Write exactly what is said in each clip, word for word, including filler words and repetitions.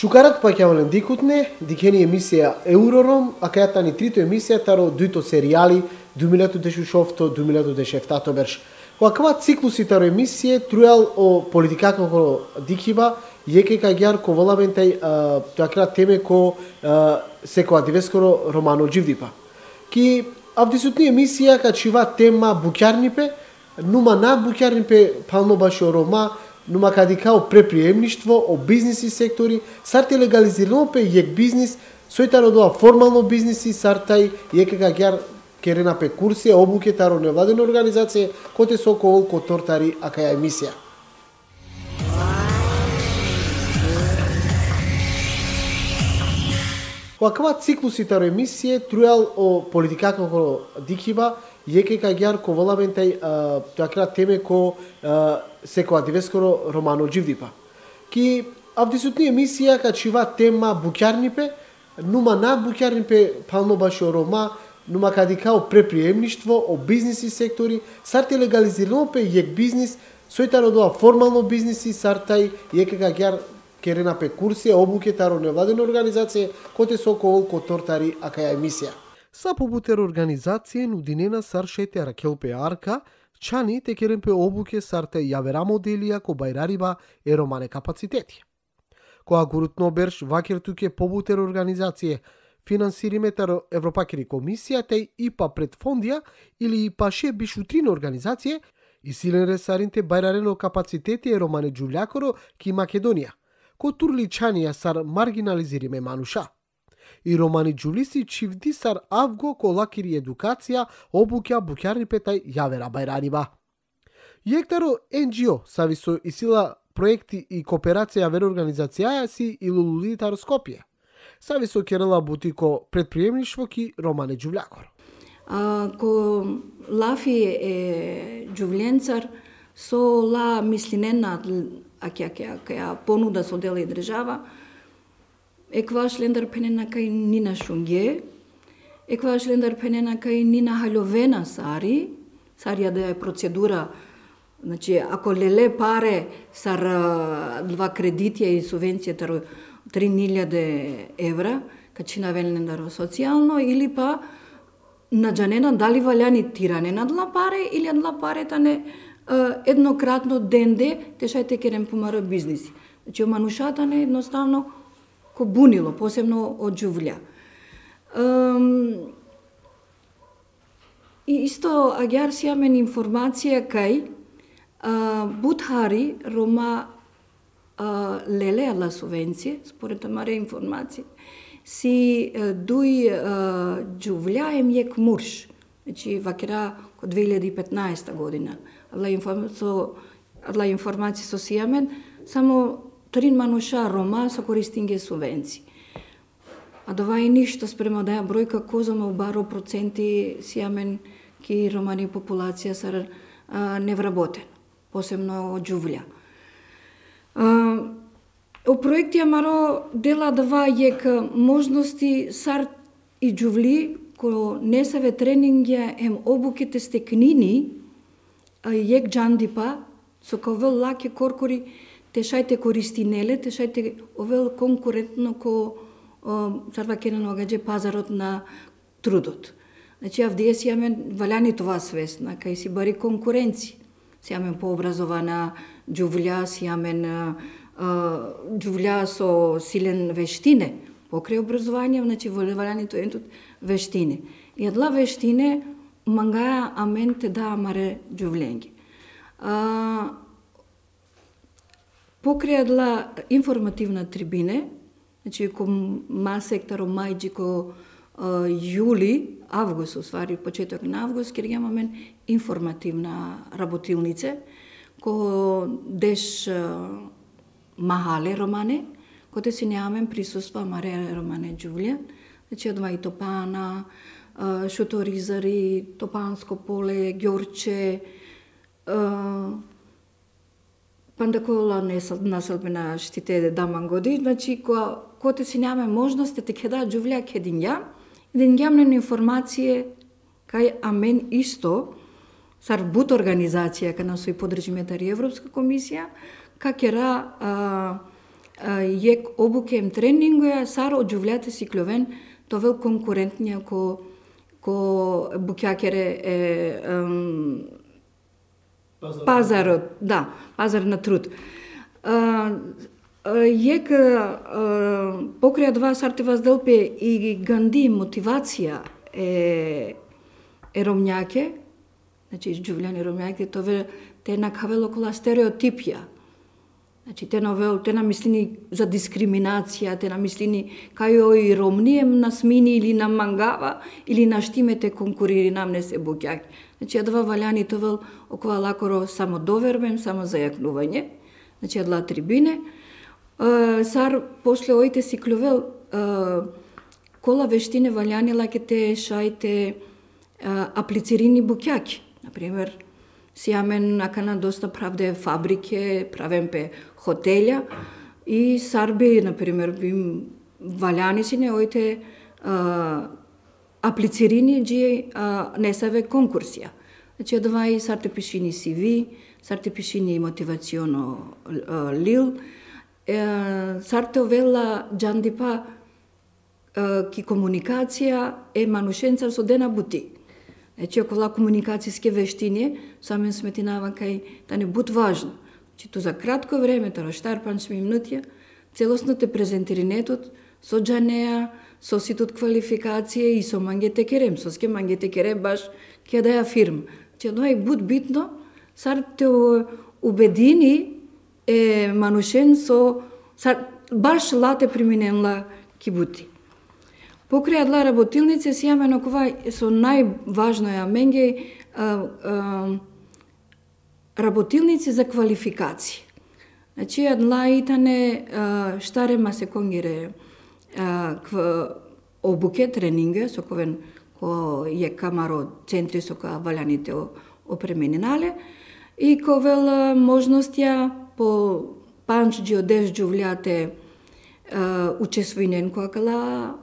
Шукарат паќавален дикутне, дикени емисија Eurorом, а кајата ни трито емисија таро дуито серијали, две милјади дешушовто, две милјади дешефтато берш. Која циклуси таро емисија трујал о политикако ко дикиба, јеке каѓар ко воламентај такра теме ко секоја дивескоро романо дживдипа. Ки авдисутни емисија качива тема буќарнипе, нума на буќарнипе пално башо рома, нума кади као преприемништво о бизниси сектори, сарте легализирано пе јек бизнис, сојтаро доа формално бизниси, сартај јеке каѓар керена пе курсија, обуке таро невладена организација, коте со кол ко тортари акаја емисија. Која циклуси таро емисија трујал о политикако ко дикиба, јеке каѓар ко воламентај такра теме ко секоја дивескоро романо дживдипа. Ки авдисутни емисија качива тема буќарнипе, нума на буќарнипе пално башо рома, нума кади као преприемништво о бизниси сектори, сарте легализирано пе јек бизнис, сојтаро доа формално бизниси, сартај јеке каѓар керена пе курсија, обуке таро невладена организација, коте со кол ко тортари акаја емисија. Са побутер организација нудинена саршете ракелпе арка, чани те керенпе обуке сарте јавера моделија ко бајрариба е романе капацитети. Која гурутно берш вакер туке побутер организација финансириме таро Европакери комисија и ИПА пред фондија или ИПА ше бишутрина организација и силен ресаринте бајрарено капацитети е романе джувљакоро ки Македонија, ко турличанија сар маргинализириме мануша. И романи джулиси чивди сар авго ко лакири едукација обуќа буќарни петај јавера бајраниба. Јектаро Ен Џи О сависо и сила проекти и кооперација јавера организација си и лулулитаро Скопје. Сависо керела бутико предприемништво ки романе джувљакор. Ко лафи е джувленцар со ла мислинена аќа понуда со дела и држава, еква шлендар пенена кај нина шунге, еква шлендар пенена кај нина халјовена сари, сарија да е процедура, значи ако леле паре сар два кредитија и субвенција таро три илјади евра, качина велнендаро социјално, или па наджанена дали ваљани тиране надла паре или надла паре тане еднократно денде тешајте керен помара бизниси. Значи манушата не едноставно ко бунило, посебно од џувља. И исто агјар си јамен информација кај Будхари рома лелеала субвенција, според амаре информација, си дуј џувља ем јек мурш, значи вакера ко две илјади и петнаесета година. Адла информација со си јамен, само трин мануша рома со користинге субвенции. А това е ништо спрема да ја бројка козома баро проценти си јамен ки романи популација са невработен, посебно џувља. О проекти амаро дела два јек можности сар и џувли ко не саве тренингја ем обуките стекнини јек џандипа со ковел лаке коркори тешајте користинеле, тешајте овел конкурентно ко сарва кенен огаѓе пазарот на трудот. Значи авдие си јамен ваљани това свесна, кај си бари конкуренција. Си јамен пообразована џувља, си јамен џувља со силен вештине, покрај образование, значи ваљани тоа ентут вештине. И адла вештине мангаја амен те да амаре џувленги. Покрај адла информативна трибине, значи ко ма сектаро мајџи ко јули, август, усвари почеток на август, ке имаме информативна работилнице, ко деш махале романе, коте си неамен присуства маре романе џувља, значи одва и Топана, Шуторизари, Топанско поле, Ѓорче, пандакола населбена штите дамангоди, значи коте си неамен можност те кеда џувља кединја, денѓамнен информација кај амен исто, сар бут организација кај нас и подржиме тари Европска комисија, какера jek obukem treningoja, sar odživljate si kloven, to vel konkurentnija ko, ko bukjakere e, um, Pazar. pazar, da, pazar na trud. Uh, jek uh, покрај два сарте возделпе и ганди мотивација е е ромњаке, значи изџувљани ромњаке, тоа те накавело кола стереотипија. Значи те новел, те намислини за дискриминација, те намислини кај и ромнием на смини или на мангава или на штимете конкурири нам не се букјаки. Значи едва ваљани товел окова лакоро само довербен, само зајакнување. Значи едла трибине. Uh, сар после оите си клювел uh, кола вештине ваљани лаке те шајте uh, аплицирини букјаки. Например, сијамен накана доста правде фабрике, правен пе хотелја и сар би, например, би ваљани си не оите uh, аплицирини джи uh, не саве конкурсија. Значи едва и сар те пишини си ви, сар те пишини мотивационо uh, лил, сарте овела джандипа ки комуникација е манушенцар со дена бути. Значи, окола комуникацијске вештини, самен сметинава кај да не бут важно. Значи, ту за кратко време, тора штар панчми минутија, целосно те презентиринетот со джанеа, со ситот квалификација и со мангете керем, со ске мангете керем баш ке да ја фирм. Значи, тоа е бут битно, сар те убедини е манушен со сар, баш лате приминенла кибути. Покрај адла работилнице си јаме кова со најважно ја менге а, а, работилници за квалификација. Значи адла итане а, штарема се конгире а, кв, обуке тренинге со ковен ко е камаро центри со која ваљаните опременинале и ковел можностја по панч джи одеш джувљате учесвинен која кала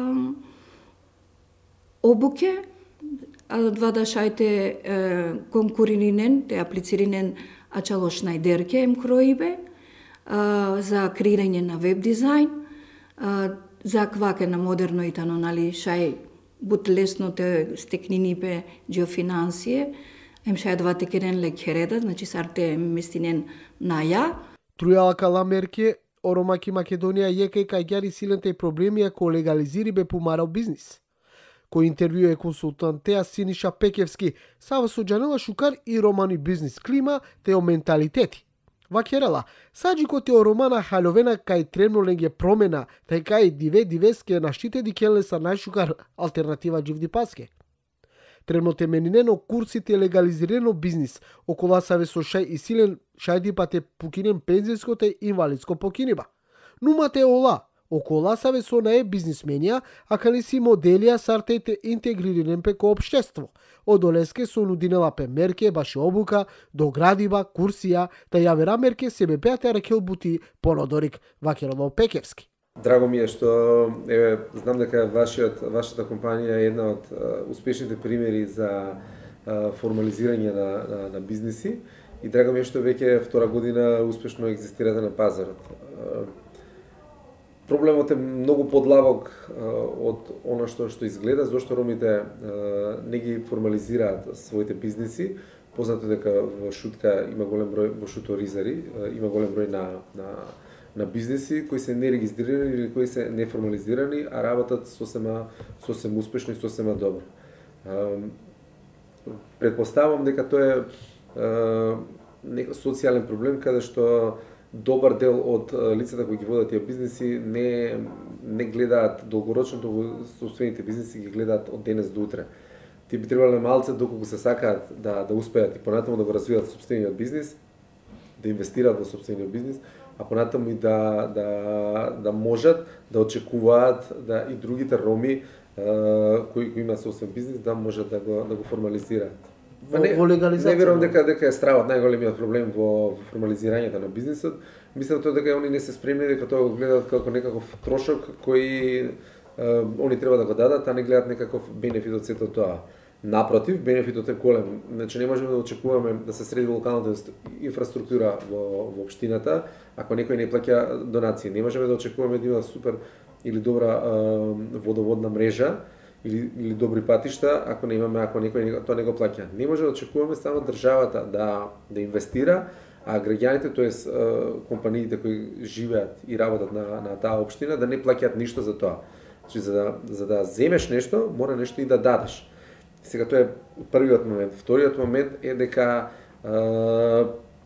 обуке, а два да шајте конкуриринен, те аплициринен ачало шнајдерке ем кроибе, за креирање на веб дизајн, за кваке на модерно итано, нали, шај бут лесно те стекнинипе джиофинансие, ем шај два те керен лек хереда, значи сарте местинен на ја. Трујала каламерке, оромаки Македонија јека и кај гјари силенте проблеми ако легализири бе помарал бизнис. Кој интервју е консултантеа Синиша Пекевски, сава со Џанела Шукар и романи бизнис клима те о менталитети. Вакерела, саджи ко те о романа халјовена кај тремно ленге промена, тај кај диве дивеске наштите ди келе са најшукар алтернатива дживди паске. Требно те менинено курсите легализирено бизнис, окола саве со шај и силен шајди па те пукинен пензијско те инвалидско покиниба. Нума те ола, окола саве со наe бизнисменија, а кали си моделија сарте те интегрирен пеко општество. Одолеске со нудинела пе мерке, баше обука, до градива, курсија, та јавера мерке себе пеате рекел бути понодорик Вакерело Пекевски. Драго ми е што еве знам дека вашиот вашата компанија е една од uh, успешните примери за uh, формализирање на, на на бизниси и драго ми е што веќе втора година успешно екзистирате на пазарот. Uh, проблемот е многу подлабок uh, од она што што изгледа, зашто ромите uh, не ги формализираат своите бизниси. Познато дека во Шутка има голем број во шуторизари, uh, има голем број на на на бизниси кои се нерегистрирани или кои се неформализирани, а работат сосема сосема успешно и сосема добро. Предпоставам дека тоа е некој социјален проблем каде што добар дел од лицата кои ги водат тие бизниси не не гледаат долгорочно во собствените бизниси, ги гледаат од денес до утре. Ти би требале малце доколку се сакаат да да успеат и понатаму да го развиваат собствениот бизнис, да инвестираат во собствениот бизнис, а понатаму и да, да, да можат да очекуваат да и другите роми uh, кои, кои имаат собствен бизнис да можат да го, да го формализираат. Во, не, во легализација? Не верувам дека, дека е стравот најголемиот проблем во, во формализирањето на бизнисот. Мислам тоа дека они не се спремни, дека тоа го гледаат како некаков трошок кој uh, они треба да го дадат, а не гледаат некаков бенефит од сето тоа. Напротив, бенефитот е голем. Значи не можеме да очекуваме да се среди локалната инфраструктура во, во општината ако некој не плаќа донации. Не можеме да очекуваме да има супер или добра а, водоводна мрежа или, или добри патишта ако не имаме, ако некој тоа не го плаќа. Не може да очекуваме само државата да да инвестира, а граѓаните, тоест компаниите кои живеат и работат на на таа општина да не плаќаат ништо за тоа. Значи за да за да земеш нешто, мора нешто и да дадеш. Сега тоа е првиот момент. Вториот момент е дека а,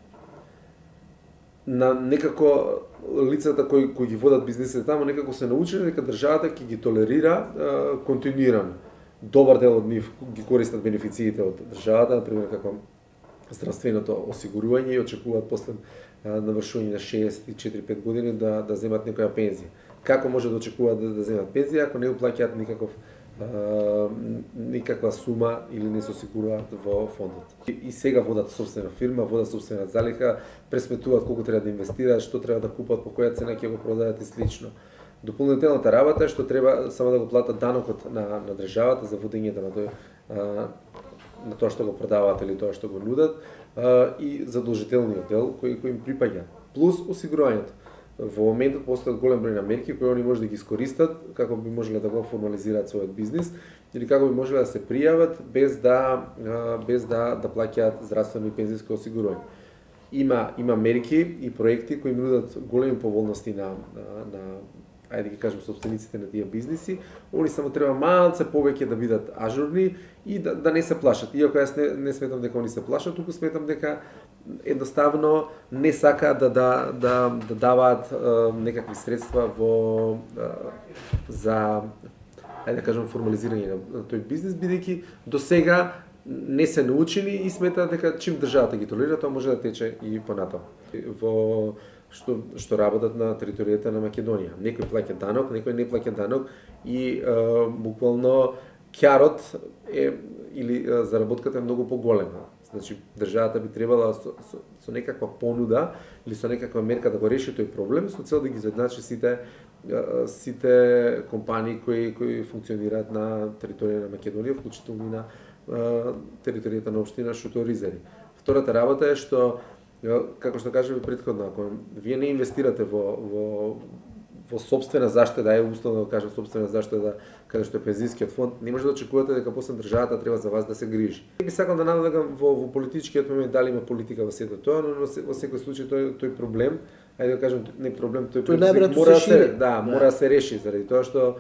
на некако лицата кои кои ги водат бизнисите таму некако се научиле дека државата ќе ги толерира а, континуирано. Добар дел од нив ги користат бенефициите од државата, например како здравственото осигурување и очекуваат после а, навршување на шеесет и четири пет години да да земат некоја пензија. Како може да очекуваат да, да земат пензија ако не уплаќаат никаков Uh, никаква сума или не се осигуруваат во фондот. И, и сега водат собствена фирма, водат собствена залиха, пресметуваат колку треба да инвестираат, што треба да купат, по која цена ќе го продаат и слично. Дополнителната работа е што треба само да го платат данокот на, на државата за водењето на тој uh, на тоа што го продаваат или тоа што го нудат uh, и задолжителниот дел кој кој им припаѓа, плюс осигурувањето. Во моментот постојат голем број на мерки кои они може да ги искористат како би можеле да го формализираат својот бизнис или како би можеле да се пријават без да без да да плаќаат здравствено и пензиско осигурување. Има има мерки и проекти кои нудат големи поволности на на, на ајде да ги кажем собствениците на тие бизниси, они само треба малце повеќе да бидат ажурни и да, да не се плашат. Иако јас не, не сметам дека они се плашат, туку сметам дека едноставно не сака да да да, да даваат е, некакви средства во е, за ајде да кажем формализирање на тој бизнис, бидејќи досега не се научени и сметаат дека чим државата ги толерира, тоа може да тече и понатаму. Во што што работат на територијата на Македонија. Некој плаќа данок, некој не плаќа данок и е, буквално ќарот е или е, заработката е многу поголема. Значи државата би требала со, со, со некаква понуда или со некаква мерка да го реши тој проблем со цел да ги заедначи сите сите компании кои кои функционираат на територија на Македонија, вклучително и на територијата на општина Шуторизери. Втората работа е што како што кажав претходно, ако вие не инвестирате во во во собствена заштеда, е условно да кажам собствена заштеда, каде што е пензискиот фонд, не може да очекувате дека после државата треба за вас да се грижи. Би сакал да надлегам во, во политичкиот момент дали има политика во сето тоа, но во секој случај тој тој проблем, ајде да кажам не проблем, тој проблем мора да се да, мора да се реши заради тоа што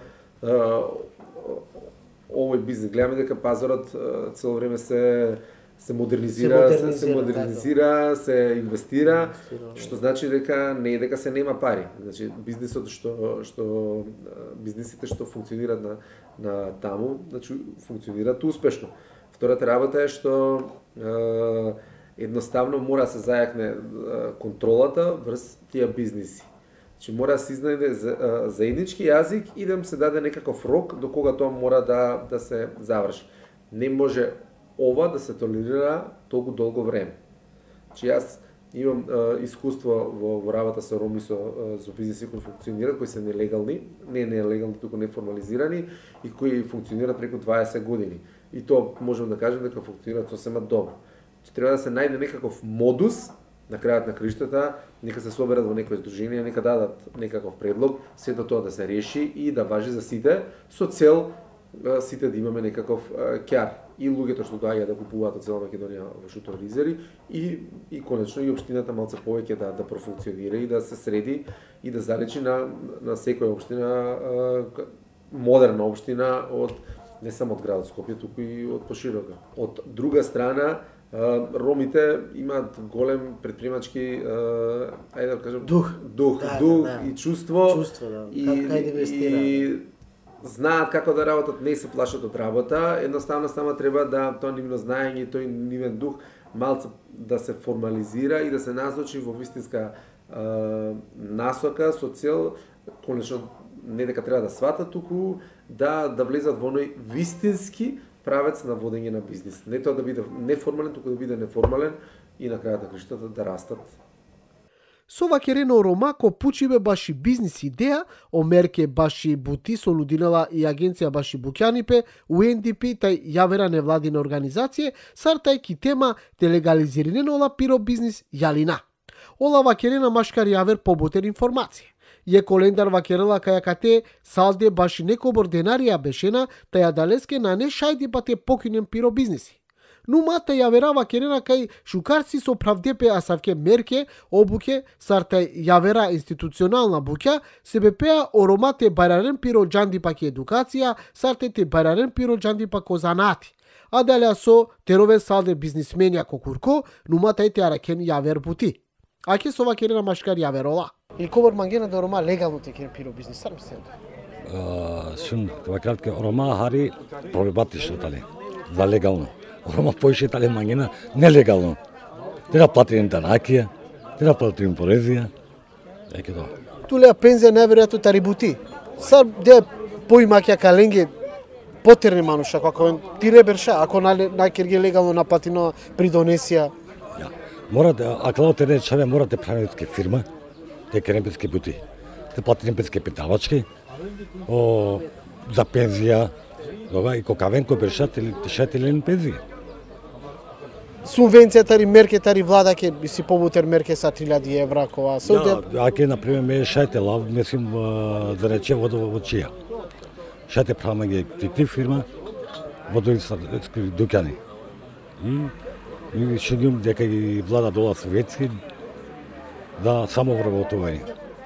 овој бизнес гледаме дека пазарот цело време се се модернизира, се модернизира, се, модернизира, се инвестира, што значи дека не е дека се нема пари. Значи бизнисот што што бизнисите што функционираат на на таму, значи функционираат успешно. Втората работа е што е, едноставно мора да се зајакне контролата врз тие бизниси. Значи мора да се изнајде заеднички јазик и да им се даде некаков рок до кога тоа мора да да се заврши. Не може ова да се толерира толку долго време. Че јас имам е, искуство во, во работа со роми со, со бизниси кои функционираат, кои се нелегални, не нелегални, туку неформализирани и кои функционираат преку дваесет години. И тоа можем да кажем дека функционираат сосема добро. Че треба да се најде некаков модус на крајот на криштата, нека се соберат во некој здружение, нека дадат некаков предлог, сето тоа да се реши и да важи за сите со цел сите да имаме некаков ќар. И луѓето што доаѓаат да купуваат од цела Македонија во Шуторизери и и конечно и општината малце повеќе да да профункционира и да се среди и да заличи на на секоја општина модерна општина од не само од градот Скопје, туку и од поширока. Од друга страна ромите имаат голем предприемачки ајде да кажам дух, дух, да, дух да, да. и чувство, чувство да. и, Как, кај да инвестира. И знаат како да работат, не се плашат од работа, едноставно само треба да тоа нивно знаење, тој нивен дух малце да се формализира и да се насочи во вистинска е, насока со цел конечно не дека треба да сватат, туку да да влезат во оној вистински правец на водење на бизнис. Не тоа да биде неформален, туку да биде неформален и на крајот на криштата да растат. Sova kereno Romako pučibe baši biznis ideja o merke baši buti soludinala i agencija baši Bukjanipe, U N D P taj javera nevladine organizacije, sar taj ki tema te legalizirinen ola piro biznis jalina. Ola vakerena maškar javer pobuter informacije. Je kolendar vakerela kaja kate salde baši nekobor denarija bešena taja daleske na ne šajdi pa te pokinem piro biznisi. Numa te javera vakerena kaj šukarci so pravdepe asavke merke, obuke, sar taj javera institucionalna bukja, sebepea oromate bararen piro džandi pa ke edukacija, sar te te bararen piro džandi pa ko zanati. Adalea so terove salde biznismenja kokurko, numa taj te araken javer buti. Ake so vakerena maškar javerola. Il cover mangena de Roma legalno te ken piro biznis, sar mislim. Sunt vakratke Roma hari problematično tale, da legalno. Roma poiše tale mangena nelegalno. Treba platim danakija, treba platim porezija. Eke to. Tu le penzija neverojatno tari buti. Sar de poima kja kalenge poterne manuša, ako ti reberša, ako na na kerge legalno naplatino pridonesija. Ja. Mora da ako te ne čave mora te praviti firma, te kerempske buti. Te platimske pitavačke. O za penzija, toga i kokavenko beršateli tešatelin penzija. Subvencija tari merke tari vlada ke si pobuter merke sa tri hiljade evra kova. Ja, ake na primjer me šajte lav, mislim da reče vodovočija. Šajte pravmange ti firma, vodovodski dukani. I шиним дека и влада дола советски да само вработување.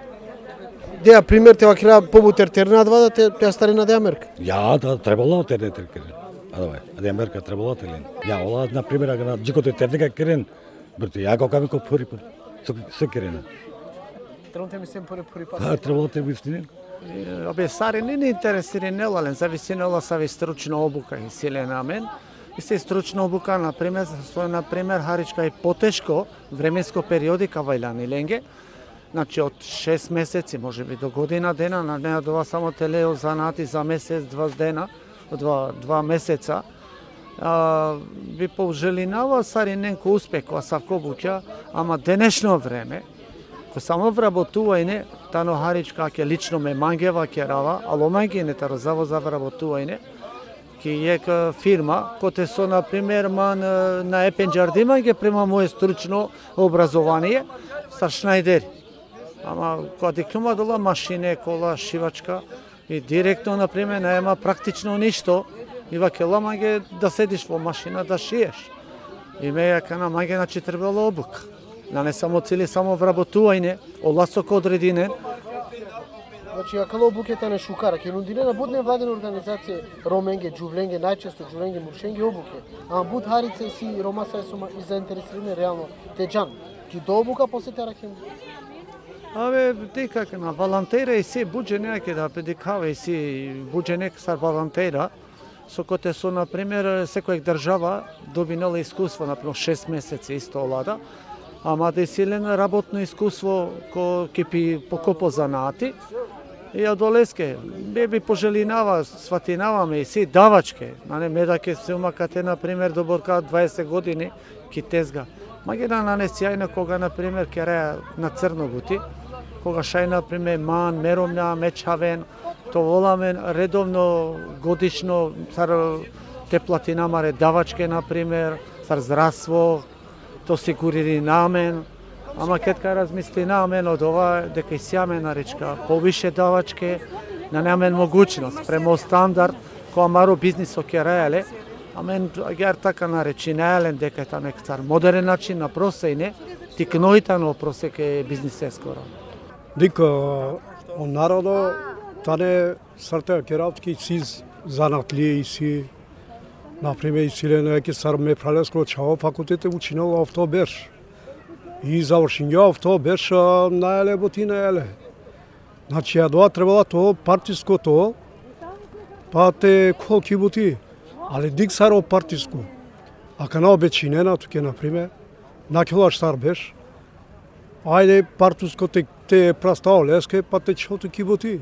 Деа пример те вакира побутер терна два да те те старина де Америка. Ja, da trebalo te ne terkeren. Adavai, ade Amerika trebalo te len. Ja, ola na primjer aga na džikote terdega keren. Brte, ja kako kako puri puri. Се керена. Trebalo te mislim puri puri pas. Pa trebalo te mislim. Абе, сари не не интересира нелален, зависи нела са ви стручна обука и силена мен. И се стручна обука, например, со например харичка и потешко временско периоди кавајлани ленге. Значи од шест месеци, може би до година дена, на неа дова само телео занати за месец, два дена, два, два месеца. А, би пожелинава сари ненко успех, која савко буќа, ама денешно време, кој само вработувајне, тано харичка ке лично ме мангева керава, ало мангене таро заво за вработувајне, ки ека фирма, коте со, например, ман на Епен Џардиманге према моје стручно образование, са Шнајдери. Ама кога диплома дола машине, кола, шивачка и директно, например, нема практично ништо, и вакела маге да седиш во машина да шиеш. И ме јака на маге значи требало обука. На не само цели само вработување, оласок одрединен. Значи, акало обукета не шукара, ке нудине на будне владени организации роменге, джувленге, најчесто джувленге, муршенге обуке. Ама буд харице си ромаса сума и заинтересирани реално те џан. Ки до обука посете ракем. Абе, ти како на волонтера и си буџе неаке да предикава и си буџе нек сар волонтера, со коте со, например, секоја држава добинала искуство, например, шест месеци исто олада, ама да е силено работно искуство ко ке пи покопо занати, и адолеске, бе би пожелинава, сватинаваме и си давачке, нане медаке се умакате, например, до борка дваесет години, ки тезга. Магена на не сјајна кога, например, кереја на црно бути, кога шај, например, ман, меромна, мечавен, то воламен редовно, годишно, сар те платинамаре давачке, например, сар здравство, то сигурири намен, ама кетка размисли намен од ова, дека и сјаме наречка повише давачке, на намен могуćност, премо стандард, која маро бизнисо керејале, амен гер така наречи најален дека та нек цар модерен начин на просејне, тикноитано просеке бизнисе скоро. Дика он народо тане сарта керавски сиз занатли и си, например, и силене ке сар ме пралеско чао факултете учинал автоберш. И завршиња автоберш најале боти најале. Значи ја доа требала то партиското, па те колки боти. Ali dik saro partisku. A kana obećinena tuke, na primjer, na kilo štar beš, ajde partisko te, te prastao leske, pa te čo tu kiboti.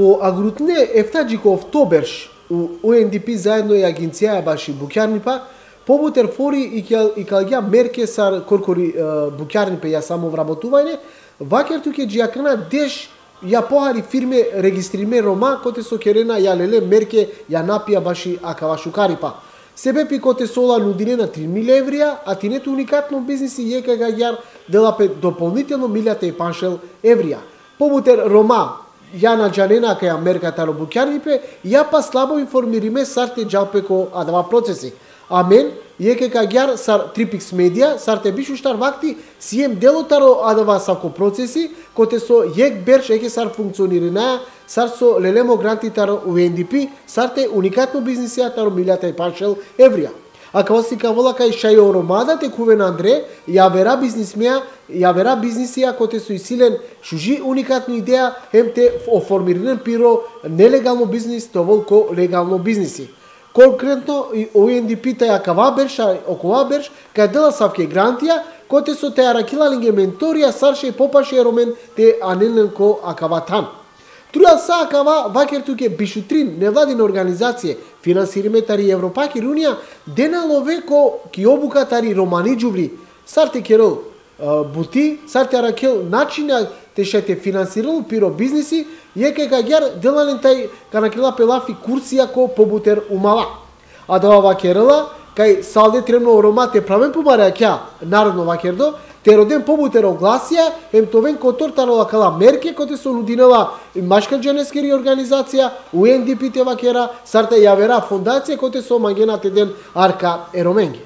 Ко агрутне ефтаджико октоберш у О Н Д П заедно и агенција баши Букјарнипа, побутер фори и калгја мерке сар коркори Букјарнипе ја само вработување, вакер туке джиакана деш ја похари фирме регистриме Рома, коте со керена ја леле мерке ја напија баши акавашукарипа. Себе пи коте сола нудинена три милиони еврија, а тинето уникатно бизнеси јека гаѓар делапе дополнително милјата и паншел еврија. Побутер Рома Јана Джанена каја мерката Букјарнипе, ја па слабо информириме сарте джалпеко адава процеси. Амен, јеке каѓар сар Трипикс медија, сарте бишуштар вакти, сием делотаро адава сако процеси, коте со јек берш еке сар функционирина, сар со лелемо грантитаро у Н Д П, сарте уникатно бизнесијатаро милјата и паншел еврија. А као си кавола кај Шајо Ромада те кувен Андре, ја вера бизнисмеја, ја вера бизнисија коте со исилен шужи уникатно идеја, хем те оформирен пиро нелегално бизнис, товол ко легално бизниси. Конкретно О Н Д П таја кава берша, окова берш, кај дела савке грантија, коте со таја ракилалинге менторија, сарше и попаше ромен те анелен ко акаватан. Трујал са акава вакер туке бишутрин невладина организација, финансириме тари Европаки Рунија, деналове ко ки обука тари романи джубли, сарте керол бути, сарте ракел начина те шете финансирал пиро бизнеси, јеке каѓар делален тај канакила пелафи курсија ко побутер умала. А да вакерела, кај салде тремно ромате правен помарја кја, народно вакердо, те роден побутер огласија, ем товен котор тарала кала мерке, коте со нудинала машка дженескери организација, У Н Д П те вакера, сарта јавера фондација, коте со мангенате ден арка ероменге.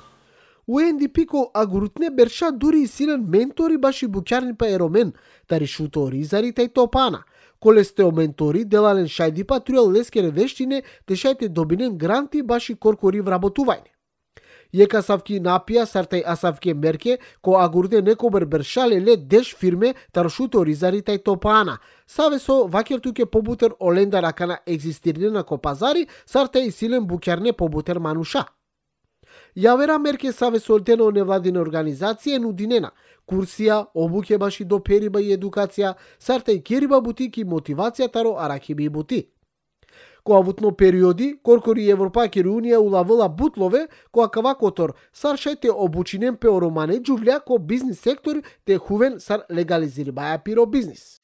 У Н Д П ко агрутне берша дури и силен ментори баши Букјарнипа еромен, тари шутори зари тај топана. Коле сте о ментори, делален шајдипа, трујал лескере вештине, те шајте добинен гранти баши коркори вработување. Јека савки напија сартај асавке мерке, ко агурде некобер бершале ле деш фирме таршуто ризари тај топана. Саве со вакер туке побутер оленда ракана екзистирина ко пазари, сартај и силен Букјарне побутер мануша. Јавера мерке саве со олтено невладина организација нудинена, курсија, обуке баши до периба и едукација, сартај кериба бутики мотивација таро аракиби бути. Ко авутно периоди, коркори Европаки Рунија улавила бутлове, која кавакотор саршајте обучинен пеоромане джувља ко бизнис сектор те хувен сар легализирбаја пиро бизнис.